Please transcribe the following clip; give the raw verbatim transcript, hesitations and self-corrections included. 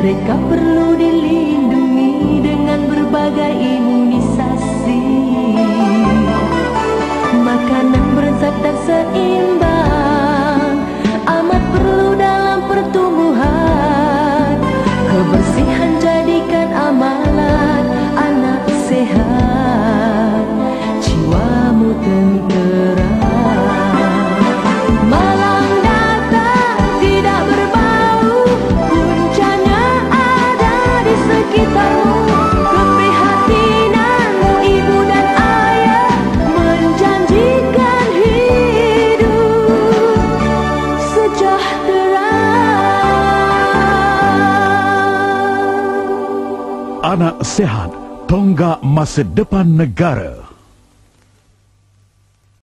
Mereka perlu dilindungi dengan berbagai imunisasi. Makanan bersat dan seimbang amat perlu dalam pertumbuhan. Kebersihan jadikan amalan anak sehat, jiwamu tentera. Malang datang tidak berbau, puncanya ada di sekitarmu. Keprihatinanmu ibu dan ayah menjanjikan hidup sejahtera. Anak sehat, tonggak masa depan negara.